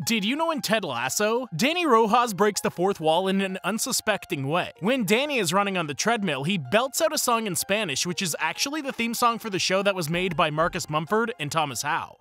Did you know in Ted Lasso, Dani Rojas breaks the fourth wall in an unsuspecting way? When Dani is running on the treadmill, he belts out a song in Spanish, which is actually the theme song for the show that was made by Mumford and Howe.